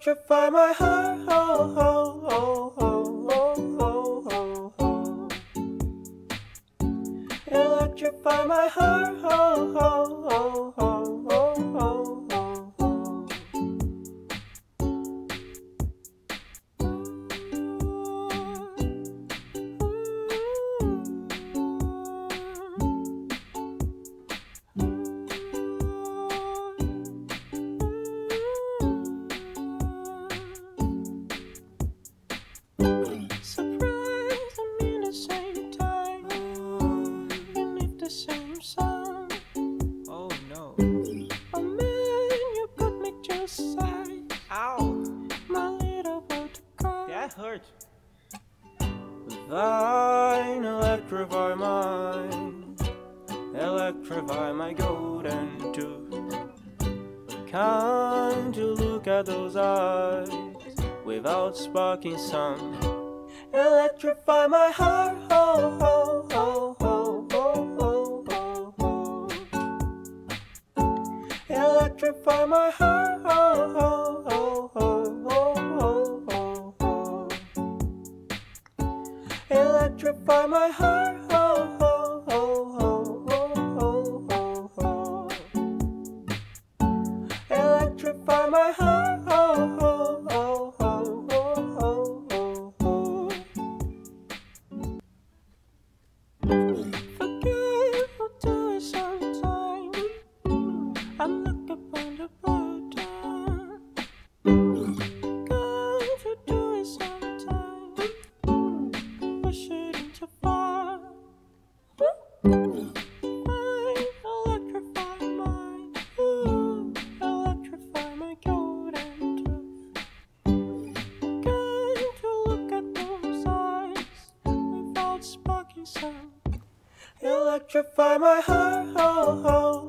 Electrify my heart, oh, oh, oh, oh, oh, oh, oh, oh. Electrify my heart, oh, oh, oh, oh, oh, oh, oh, oh. Surprise them in the same time, beneath the same sun. Oh no. Oh man, you got me just size. Ow! My little buttercup. That hurt. Thine electrify mine, electrify my golden tooth. Can't you look at those eyes without sparking some? Electrify my heart, oh, oh, oh, oh, oh, oh, oh, oh. Electrify my heart, oh, oh, oh, oh, oh, oh, oh, oh. Electrify my heart, oh, oh, oh, oh, oh, oh, oh. Electrify my heart, oh, oh, oh, oh, oh, oh, oh. Forget what do it sometime. I look upon the bottom. Can't you do it sometime? Push it into fire. I electrify mine. Electrify my golden tooth. Can't you look at those eyes without sparking some? Electrify my heart, oh, oh.